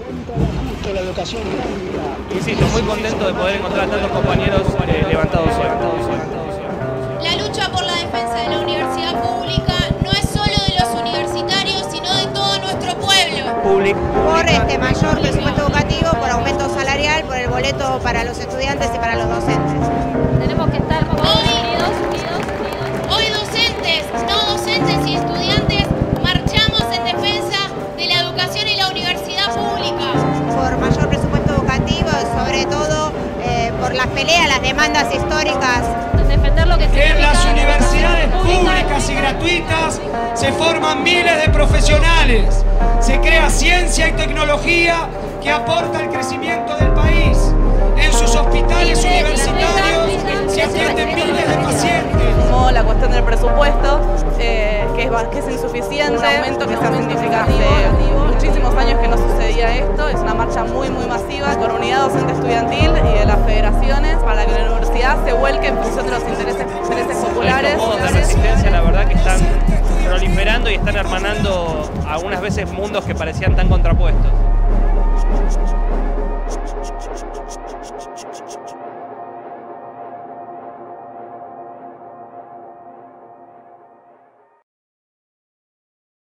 contra la educación pública. Insisto, muy contento de poder encontrar a tantos compañeros levantados hoy. La lucha por la defensa de la universidad pública no es solo de los universitarios, sino de todo nuestro pueblo. Por mayor presupuesto educativo, por aumento salarial, por el boleto para los estudiantes y para los docentes. Tenemos que estar unidos. Hoy docentes, no docentes y estudiantes marchamos en defensa de la educación y la universidad pública. Por mayor presupuesto educativo, sobre todo por las peleas, las demandas históricas. Defender lo que en las universidades públicas y gratuitas se forman miles de profesionales, se crea ciencia y tecnología que aporta al crecimiento del país. En sus hospitales universitarios se atienden miles de pacientes. Como la cuestión del presupuesto, que es insuficiente, un aumento que sea significativo. Muchísimos años que no sucedía esto, es una marcha muy masiva por unidad docente estudiantil y de las federaciones para que la universidad se vuelque en función de los intereses populares. Estos modos de resistencia, la verdad que están proliferando y están hermanando algunas veces mundos que parecían tan contrapuestos.